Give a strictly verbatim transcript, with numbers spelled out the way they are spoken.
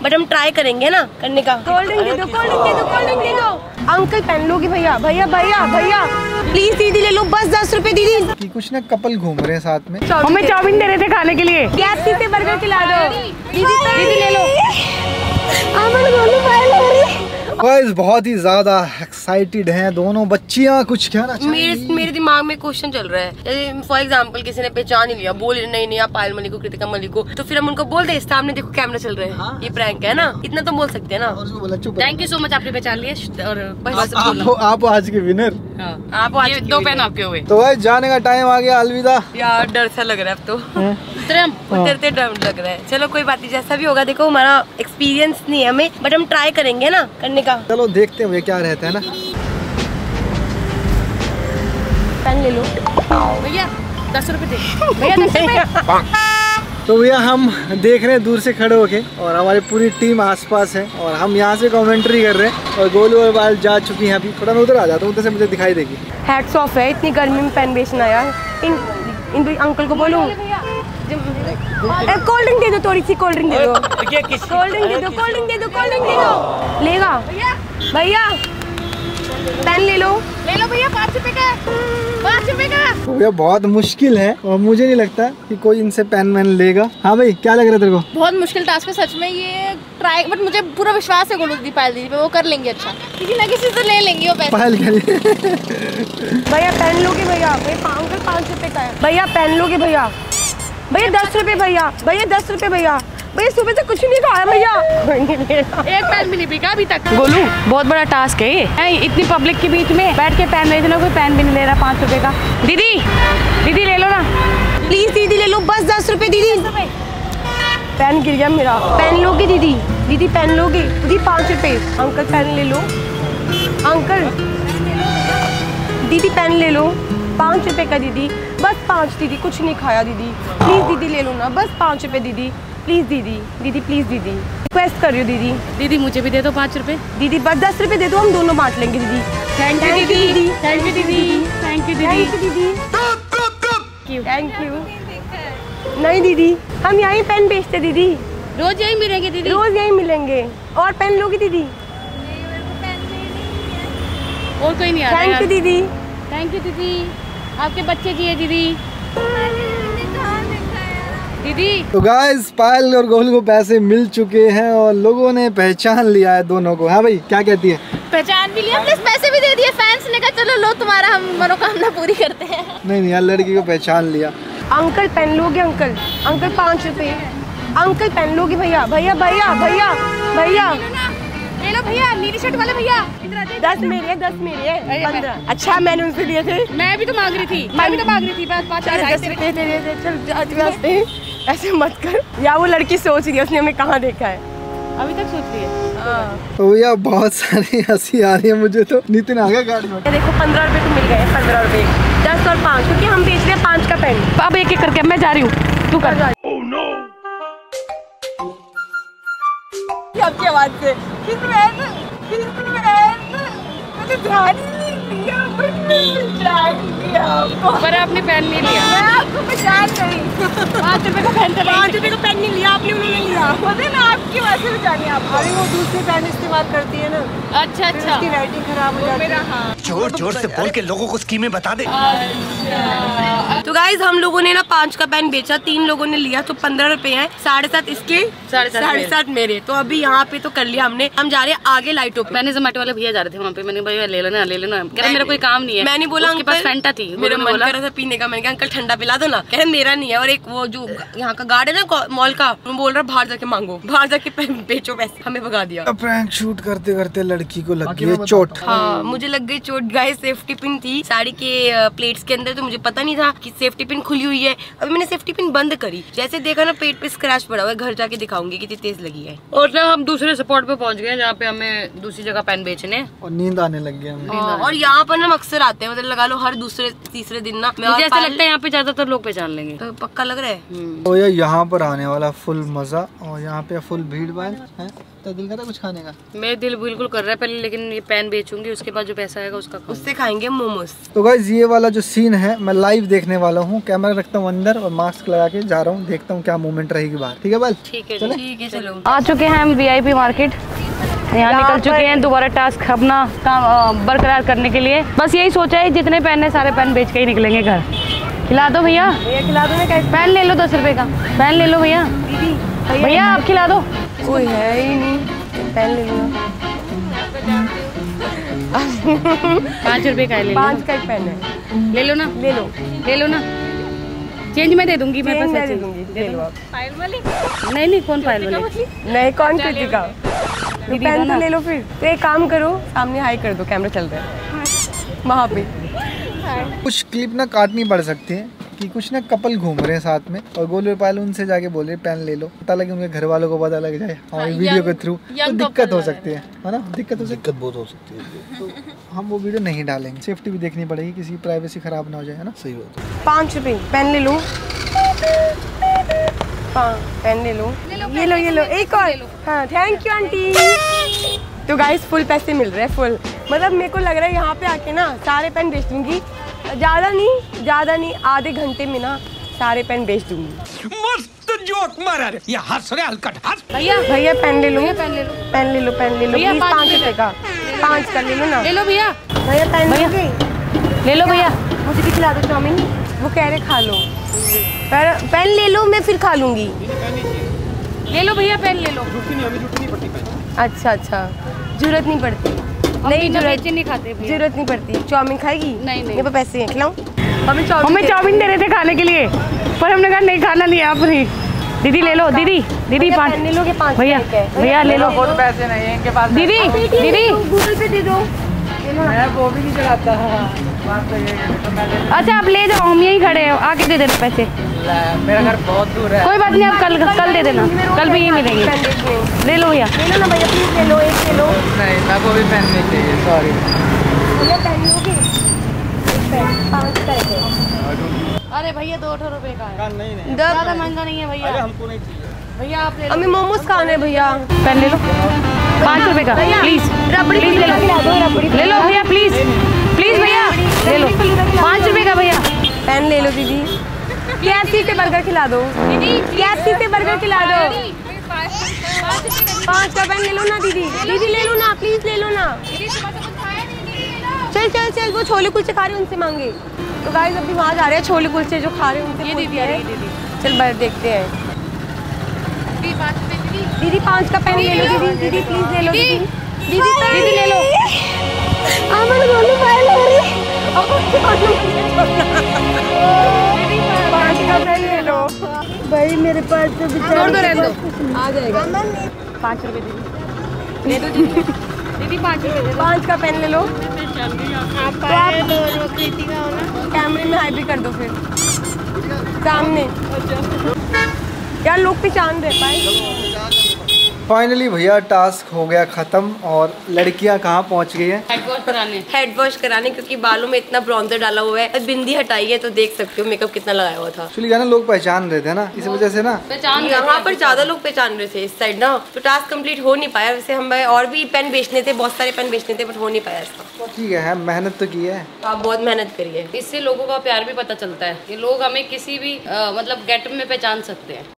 But हम try करेंगे ना करने का। कोल्ड ड्रिंक दे दो, कोल्ड ड्रिंक दे दो, कोल्ड ड्रिंक दे दो। अंकल पेन लोगे भैया, भैया भैया भैया प्लीज दीदी ले लो, बस दस रुपए दीदी। कि कुछ ना कपल घूम रहे हैं साथ में। हमें चाउमीन दे रहे थे खाने के लिए, गैस से बर्गर खिला दो दीदी, दीदी ले लो। गाइस बहुत ही ज्यादा एक्साइटेड हैं दोनों बच्चियां, कुछ कहना मेरे मेरे दिमाग में क्वेश्चन चल रहा है। फॉर एग्जांपल किसी ने पहचान ही लिया, बोल नहीं नहीं आप पायल मलिक को, कृतिका मलिक को, तो फिर हम उनको बोल दे सामने देखो कैमरा चल रहा है, हाँ? ये प्रैंक है ना, इतना तो बोल सकते हैं ना। थैंक यू सो मच, आपने पहचान लिया। और बस आप, आप आज के विनर, आप आज दो पेन आपके हुए। तो भाई जाने का टाइम आ गया, अलविदा। यार डर सा लग रहा है अब तो, उतरते डर लग रहा है। चलो कोई बात नहीं, जैसा भी होगा देखो हमारा एक्सपीरियंस नहीं है हमें, बट हम ट्राई करेंगे ना करने का। चलो देखते हैं क्या रहता है ना। पेन ले लो भैया, दस रुपए दे भैया, दस रुपए। तो भैया हम देख रहे हैं दूर से खड़े होके, और हमारी पूरी टीम आसपास है, और हम यहाँ से कमेंट्री कर रहे हैं, और गोलू और बाल जा चुकी हैं अभी। थोड़ा मैं उधर आ जाता हूँ, उधर से मुझे दिखाई देगी। हैट्स ऑफ है, इतनी गर्मी में पेन बेचना यार। इन इन अंकल को बोलो कोल्ड ड्रिंक दे दो, थोड़ी सी कोल्ड ड्रिंक दे दो, कोल्ड ड्रिंक दे दो, कोल्ड ड्रिंक दे दो, कोल्ड ड्रिंक दे दो। लेगा भैया, पेन ले लो, ले लो भैया, पाँच रुपए का, पाँच रुपए का। भैया बहुत मुश्किल है, और मुझे नहीं लगता कि कोई इनसे पेन मैन लेगा। हाँ भाई क्या लग रहा है तेरे को? बहुत मुश्किल टास्क है सच में ये ट्राई, बट मुझे पूरा विश्वास है गोलू दी पायल दीदी पे, वो कर लेंगे अच्छा, किसी ना किसी से ले लेंगे वो पैसे। पायल भैया पेन लोगे भैया, अंकल पाँच रुपए का है भैया, पेन लोगे भैया, भैया दस रुपए भैया, भैया दस रुपए भैया, भैया सुबह से कुछ नहीं खाया भैया, एक पेन भी नहीं पीका अभी तक। गोलू बहुत बड़ा टास्क है ये, इतनी पब्लिक के बीच में बैठ के पेन बेचना, कोई पेन भी नहीं ले रहा पाँच रुपए का। दीदी दीदी ले लो ना प्लीज, दीदी ले लो, बस दस रुपए दीदी। पेन गिर गया मेरा, पेन लोगे दीदी, दीदी पेन लोगे दीदी, पाँच रुपए। अंकल पेन ले लो, अंकल दीदी पेन ले लो, पाँच रुपए का दीदी, बस पाँच दीदी, कुछ नहीं खाया दीदी, प्लीज दीदी ले लो ना, बस पाँच रुपए दीदी, प्लीज दीदी, दीदी प्लीज दीदी, रिक्वेस्ट कर रही हूँ दीदी। दीदी मुझे भी दे दो पाँच रुपए दीदी, बस दस रुपए दे दो, हम दोनों बांट लेंगे दीदी। थैंक यू दीदी, थैंक यू दीदी, थैंक यू दीदी, थैंक यू। नहीं दीदी, हम यहीं पेन बेचते दीदी, रोज यहीं मिलेंगे दीदी, रोज यहीं मिलेंगे। और पेन लोगी दीदी? और कोई नहीं आ रहा। थैंक यू दीदी, थैंक यू दीदी, आपके बच्चे जी है दीदी। दीदी तो गाइस पायल और गोलू को पैसे मिल चुके हैं, और लोगों ने पहचान लिया है दोनों को। हाँ भाई क्या कहती है? पहचान भी लिया, प्लस पैसे भी दे दिए। फैंस ने कहा चलो लो तुम्हारा हम मनोकामना पूरी करते हैं। नहीं नहीं यार, लड़की को पहचान लिया। अंकल पेन लोगे? अंकल अंकल पाँच रुपए, अंकल पेन लोगे भैया, भैया भैया भैया भैया ले लो भैया, नीली शर्ट वाले भैया। दस मेरे है, दस मेरे है, पंद्रह। अच्छा मैंने उनसे लिए थे, मैं भी तो मांग रही थी, मैं भी तो मांग रही थी। पाँच दस रुपए दे दे दे, चल ऐसे मत कर। या वो लड़की सोच रही है, उसने हमें कहाँ देखा है, अभी तक सोच रही है। तो भैया बहुत सारी हंसी आ रही है मुझे तो। नितिन आ गया गाड़ी में। देखो पंद्रह रुपए तो मिल गए, पंद्रह रुपए, दस और पाँच, क्योंकि हम बेच रहे हैं पाँच का पेन। अब एक एक करके मैं जा रही हूँ, तू कर। आपकी आवाज से पर आपने पेन नहीं लिया, मैं आपको पहचान नहीं। पाँच रुपए का पेन था, पाँच रुपए का पेन नहीं लिया आपने, उन्होंने लिया। मुझे ना आपकी वजह से पहचानी आप। अरे वो दूसरे पेन इस्तेमाल करती है ना, अच्छा अच्छा, उसकी राइटिंग खराब हो जाती है। जोर जोर से बोल के लोगों को स्कीमें बता दे। तो गाइज हम लोगों ने ना पाँच का पेन बेचा, तीन लोगों ने लिया, तो पंद्रह रुपए हैं, साढ़े सात इसके, साढ़े सात मेरे। तो अभी यहाँ पे तो कर लिया हमने, हम जा रहे हैं आगे लाइटों पे। मैंने जोमेटो वाले भैया जा रहे थे वहाँ पे, मैंने भैया ले लेना ले लेना, कह रहे मेरा कोई काम नहीं है। मैंने बोला उसके पास फैंटा थी, मेरा मन कर रहा था पीने का, मैंने कहा अंकल ठंडा पिला दो ना, कह रहे मेरा नहीं है। और एक वो जो यहाँ का गार्ड है ना मॉल का, वो बोल रहा बाहर जाके मांगो, बाहर जाके बेचो पैसे, हमें भगा दिया। प्रैंक शूट करते करते लड़की को लग गई चोट। हाँ मुझे लग गई चोट गाइस, सेफ्टी पिन थी साड़ी के प्लेट्स के अंदर, तो मुझे पता नहीं था कि सेफ्टी पिन खुली हुई है। अभी मैंने सेफ्टी पिन बंद करी, जैसे देखा ना पेट पे स्क्रैच पड़ा हुआ है, घर जाके दिखाऊंगी कितनी तेज लगी है। और ना हम दूसरे स्पॉट पे पहुंच गए जहाँ पे हमें दूसरी जगह पेन बेचने, और नींद आने लग गया हमें। और यहाँ पर ना अक्सर आते हैं, मतलब लगा लो हर दूसरे तीसरे दिन ना। मुझे ऐसा लगता है यहाँ पे ज्यादातर लोग पहचान लेंगे। तो पक्का लग रहा है। तो यार यहाँ पर आने वाला फुल मजा, और यहाँ पे फुल भीड़ भाड़ है। तो दिल कर रहा है कुछ खाने का? मेरे दिल बिल्कुल कर रहा है पहले, लेकिन ये पेन बेचूंगी, उसके बाद जो पैसा आएगा उसका खाऊंगी। उससे खाएंगे मोमोज। तो गाइस ये वाला जो सीन है मैं लाइव देखने वाला हूँ। कैमरा रखता हूँ अंदर और मास्क लगा के जा रहा हूँ, देखता हूँ क्या मूवमेंट रहेगी बाहर। ठीक है बल? ठीक है चले? ठीक है चलो। आ चुके हैं हम वीआईपी मार्केट, यहाँ निकल चुके हैं दोबारा टास्क अपना काम बरकरार करने के लिए। बस यही सोचा है जितने पेन है सारे पेन बेच के ही निकलेंगे घर। खिला दो भैया। भैया खिला दो ना। कैसे? पेन ले लो दस रुपए का, पेन ले लो भैया। दीदी भैया आप खिला दो। कोई है ही नहीं, पेन ले लो। पाँच रुपए का है, ले लो। पाँच का एक पेन है, ले लो ना, ले लो। ले लो ना। चेंज मैं दे दूंगी, मेरे चेंज पास मैं है दे चेंज। दूंगी, ले लो आप। नहीं नहीं, कौन फाइल वाली? नहीं कौन कृतिका, तो पेन तो ले लो फिर। तो एक काम करो, सामने हाई कर दो, कैमरा चल रहा है वहाँ पे। कुछ क्लिप ना काटनी पड़ सकती है कि कुछ ना कपल घूम रहे हैं साथ में, और गोलू पाल उनसे जाके बोल रहे पेन ले लो, पता लगे उनके घर वालों को पता लग जाए हमारी वीडियो के थ्रू, तो दिक्कत हो सकती है, है ना? दिक्कत हो दिक्कत बहुत हो सकती है। तो हम वो वीडियो नहीं डालेंगे, सेफ्टी भी देखनी पड़ेगी, किसी की प्राइवेसी खराब ना हो जाए, है ना? सही बात है। पाँच रुपए पेन ले लो। हाँ पेन ले लो, ये लो ये लो, एक और। हाँ थैंक यू आंटी। तो गाइस फुल पैसे मिल रहे हैं, फुल। मतलब मेरे को लग रहा है यहाँ पे आके ना सारे पेन बेच दूंगी। ज़्यादा नहीं ज़्यादा नहीं, आधे घंटे में ना सारे पेन बेच दूंगी। मस्त जोक मारा रे, ये हंस रहे हलकट हंस। भैया भैया पेन ले लो, पेन ले लो, पेन ले लो, पेन ले लो भैया, प्लीज। पाँच पाँच रुपए का, पाँच का ले लो ना। ले लो भैया। भैया पेन भैया। लोगे? ले लो भैया। मुझे भी खिला दो चाउमीन। वो कह रहे खा लो। पर पेन ले लो, मैं फिर खा लूंगी। ले लो भैया, पेन ले लो। अच्छा अच्छा, जरूरत नहीं पड़ती। नहीं जरूरत नहीं खाते भैया। जरूरत नहीं पड़ती। चाउमीन खाएगी? नहीं नहीं, मेरे पास पैसे हैं, खिलाऊं? हमें चाउमीन हमें चाउमीन दे रहे थे खाने के लिए, पर हमने कहा नहीं खाना नहीं आप नहीं। दीदी ले लो, दीदी दीदी भैया पाँच पेन ले लोगे? पाँच भैया रुपए के। भैया ले लो। बहुत पैसे नहीं है इनके पास। दीदी दीदी गूगल पे दे दो। मैं वो भी नहीं चलाता। अच्छा आप ले जाओ, हम यहीं खड़े हो, आके दे देना पैसे। मेरा घर बहुत दूर है। कोई बात नहीं, आप कल कल दे देना, कल भी यहीं मिलेंगे। पेन देखने। ले लो भैया। ले लो ना भैया प्लीज, ले लो, एक ले लो। नहीं मैं वो भी पेन नहीं चाहिए, सॉरी। भैया पेन लोगे? एक पेन पाँच का है। अरे भैया दो सौ रुपए का है, नहीं नहीं ज़्यादा महंगा नहीं है भैया। हमको नहीं चाहिए। भैया आप ले लो। हमें मोमोज खाने हैं भैया। पेन ले लो, पाँच रुपए का प्लीज। रबड़ी प्लीज ले लो, खिला दो, रबड़ी ले लो भैया प्लीज प्लीज भैया ले लो, पाँच रुपए का भैया। पेन ले लो दीदी। कैसी से बर्गर खिला दो दीदी, कैसी से बर्गर खिला दो। पाँच का पेन ले लो ना दीदी, दीदी ले लो ना प्लीज, ले लो ना। चल चल चल, वो छोले कुलचे खा रहे हैं उनसे मांगे। तो गाइस अभी वहाँ जा रहे हैं, छोले कुलचे जो खा रहे हैं उनसे ये दीदी आ रही है, दीदी। चल बाहर देखते हैं। दीदी पाँच का पेन ले लो दीदी, दीदी प्लीज ले लो दीदी, दीदी दीदी ले लो। अमन गोलू फाइल हो रही पाँच का पेन ले लो भाई, मेरे पास तो छोड़ दो, रहने दो, आ जाएगा। पाँच रुपए दीदी ले दो दीदी, दीदी पाँच रुपए दे दो। पाँच का पेन ले लो। आप तो आप कैमरे में हाई भी कर दो फिर सामने, यार लोग पहचान रहे पाए। फाइनली भैया टास्क हो गया खत्म, और लड़कियां कहाँ पहुँच गई हैं? हेड वॉश कराने। हेड वॉश कराने, क्योंकि बालों में इतना ब्रॉन्जर डाला हुआ है। बिंदी हटाई है तो देख सकते हो मेकअप कितना लगाया हुआ था। एक्चुअली क्या ना लोग पहचान रहे थे ना, इस वजह से ना पहचान यहाँ पर ज्यादा लोग पहचान रहे थे इस साइड ना, तो टास्क कंप्लीट हो नहीं पाया। वैसे हम और भी पेन बेचने थे, बहुत सारे पेन बेचने थे, बट हो नहीं पाया इसका। ठीक है, मेहनत तो की है। आप बहुत मेहनत करिए। इससे लोगों का प्यार भी पता चलता है, ये लोग हमें किसी भी आ, मतलब गेटअप में पहचान सकते हैं।